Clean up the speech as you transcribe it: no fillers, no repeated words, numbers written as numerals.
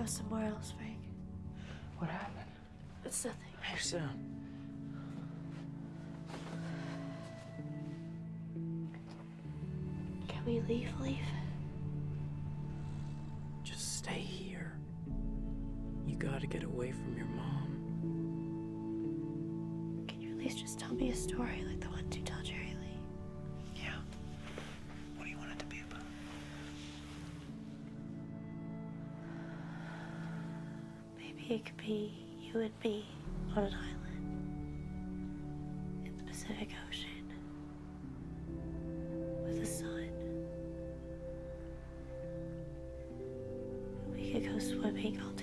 go somewhere else, Frank. What happened? It's nothing. Hey, sit down. Can we leave? Just stay here. You gotta get away from your mom. Can you at least just tell me a story like the ones you tell Jerry Lee? Yeah. What do you want it to be about? Maybe it could be you and me on an island in the Pacific Ocean with the sun. We could go swimming all day.